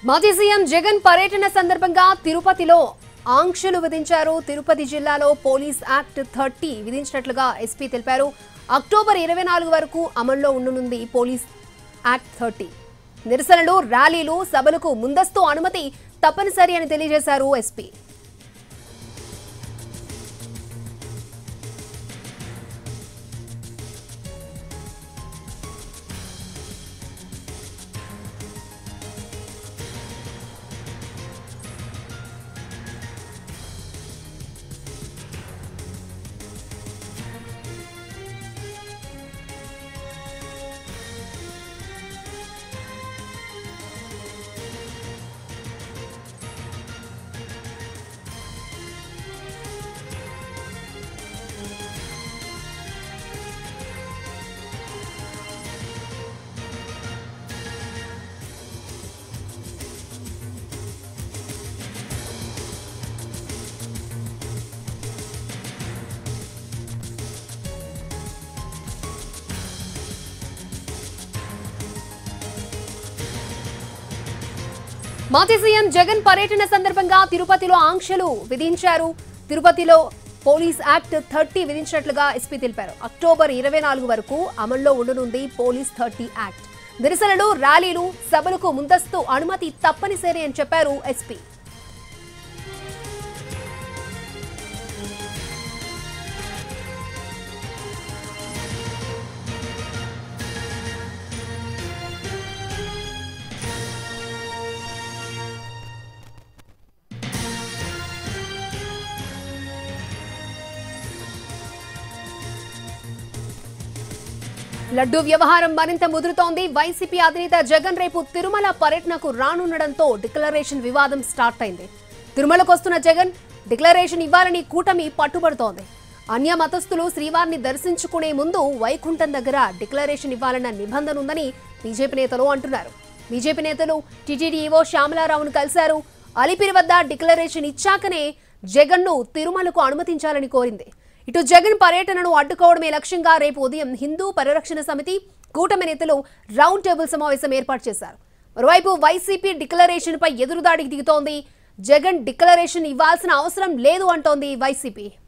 మాజీ సీఎం జగన్ పర్యటన సందర్భంగా తిరుపతిలో ఆంక్షలు విధించారు. తిరుపతి జిల్లాలో పోలీస్ యాక్ట్ 30 విధించినట్లుగా ఎస్పీ తెలిపారు. అక్టోబర్ 24 వరకు అమల్లో ఉండనుంది పోలీస్ యాక్ట్ 30. నిరసనలు, ర్యాలీలు, సభలకు ముందస్తు అనుమతి తప్పనిసరి అని తెలియజేశారు ఎస్పీ. మాజీ సీఎం జగన్ పర్యటన సందర్భంగా తిరుపతిలో ఆంక్షలు విధించారు. తిరుపతిలో పోలీస్ యాక్ట్ 30 విధించినట్లుగా ఎస్పీ తెలిపారు. అక్టోబర్ 24 వరకు అమల్లో ఉండనుంది పోలీస్ 30 యాక్ట్. నిరసనలు, ర్యాలీలు, సభలకు ముందస్తు అనుమతి తప్పనిసరి అని చెప్పారు ఎస్పీ. లడ్డూ వ్యవహారం మరింత ముదురుతోంది. వైసీపీ అధినేత జగన్ రేపు తిరుమల పర్యటనకు రానుండడంతో డిక్లరేషన్ వివాదం స్టార్ట్ అయింది. తిరుమలకు వస్తున్న జగన్ డిక్లరేషన్ ఇవ్వాలని కూటమి పట్టుబడుతోంది. అన్య మతస్థులు శ్రీవారిని దర్శించుకునే ముందు వైకుంఠం దగ్గర డిక్లరేషన్ ఇవ్వాలన్న నిబంధన ఉందని బీజేపీ నేతలు అంటున్నారు. బీజేపీ నేతలు టీటీడీ ఈవో శ్యామలారావును కలిశారు. అలిపిరి వద్ద డిక్లరేషన్ ఇచ్చాకనే జగన్ను తిరుమలకు అనుమతించాలని కోరింది. ఇటు జగన్ పర్యటనను అడ్డుకోవడమే లక్ష్యంగా రేపు ఉదయం హిందూ పరిరక్షణ సమితి, కూటమి నేతలు రౌండ్ టేబుల్ సమావేశం ఏర్పాటు చేశారు. మరోవైపు వైసీపీ డిక్లరేషన్ పై ఎదురుదాడికి దిగుతోంది. జగన్ డిక్లరేషన్ ఇవ్వాల్సిన అవసరం లేదు అంటోంది వైసీపీ.